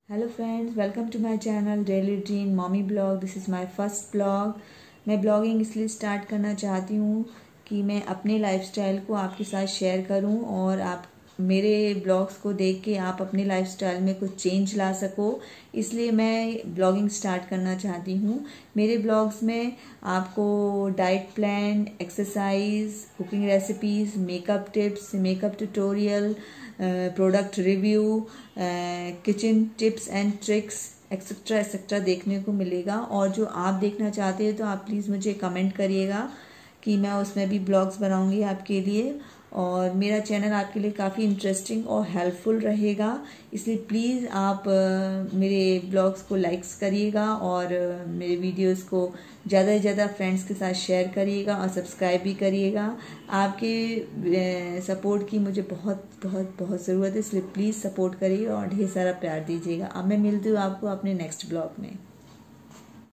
Hello friends, welcome to my channel daily routine mommy blog. This is my first blog. मैं blogging इसलिए start करना चाहती हूँ कि मैं अपने लाइफस्टाइल को आपके साथ शेयर करूँ और आप मेरे ब्लॉग्स को देख के आप अपने लाइफस्टाइल में कुछ चेंज ला सको। इसलिए मैं ब्लॉगिंग स्टार्ट करना चाहती हूँ। मेरे ब्लॉग्स में आपको diet plan, exercise, cooking recipes, makeup tips, makeup tutorial, product review, kitchen tips and tricks etcetera etcetera देखने को मिलेगा। और जो आप देखना चाहते हैं तो आप प्लीज़ मुझे कमेंट करिएगा कि मैं उसमें भी ब्लॉग्स बनाऊंगी आपके लिए। और मेरा चैनल आपके लिए काफ़ी इंटरेस्टिंग और हेल्पफुल रहेगा, इसलिए प्लीज़ आप मेरे ब्लॉग्स को लाइक्स करिएगा और मेरे वीडियोस को ज़्यादा से ज़्यादा फ्रेंड्स के साथ शेयर करिएगा और सब्सक्राइब भी करिएगा। आपके सपोर्ट की मुझे बहुत बहुत बहुत ज़रूरत है, इसलिए प्लीज़ सपोर्ट करिए और ढेर सारा प्यार दीजिएगा। अब मैं मिलती हूँ आपको अपने नेक्स्ट ब्लॉग में।